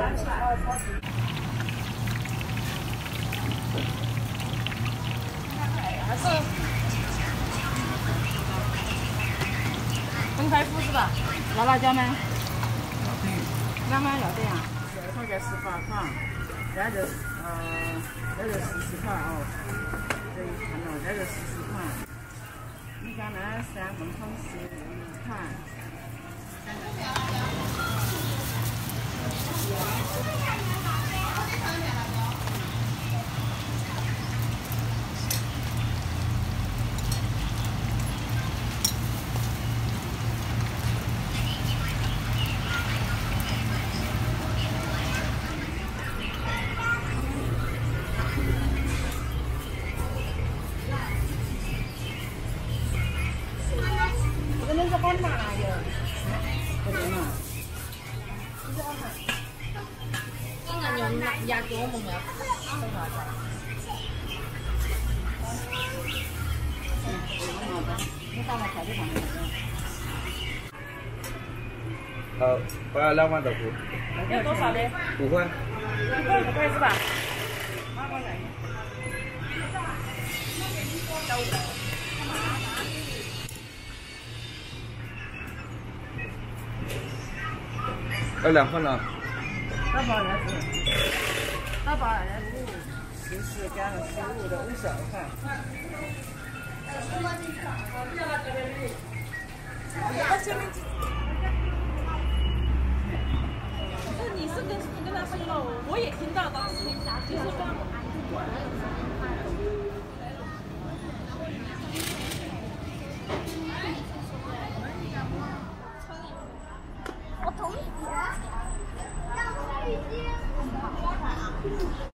还是分开付是吧？要辣椒吗？辣吗？要的呀。炒价18块，那就40块哦。这一看了，那就40块。你看那3份汤15块。这个好辣哟！不对嘛？刚刚用牙给我们了，等下子。你打到菜的上面好，我要2碗豆腐。 要多少的 5块。 5块是吧？8块钱。 要2份了。 打包2份。打包40加上15的52块。你是跟他说了，我也听到当时就是说。